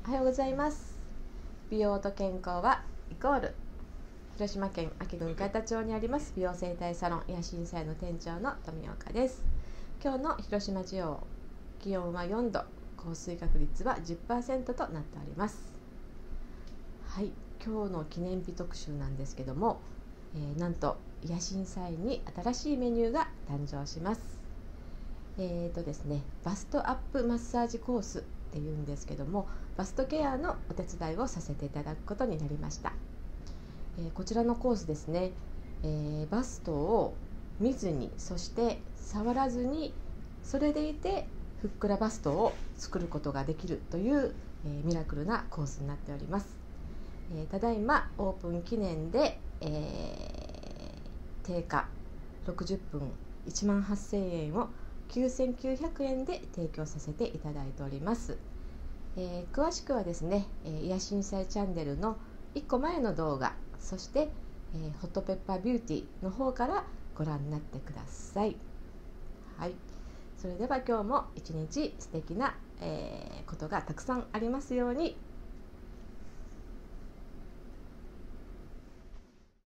おはようございます。美容と健康はイコール広島県安芸郡海田町にあります美容整体サロン野心菜の店長の富岡です。今日の広島地方、気温は4度、降水確率は 10% となっております。はい、今日の記念日特集なんですけども、なんと野心菜に新しいメニューが誕生します。ですね、バストアップマッサージコースっていうんですけども、バストケアのお手伝いをさせていただくことになりました。こちらのコースですね、バストを見ずに、そして触らずに、それでいてふっくらバストを作ることができるという、ミラクルなコースになっております。ただいまオープン記念で、定価60分18,000円を9,900円で提供させていただいております。詳しくはですね、野心菜チャンネルの1個前の動画、そして、ホットペッパービューティーの方からご覧になってください。はい、それでは今日も一日素敵な、ことがたくさんありますように。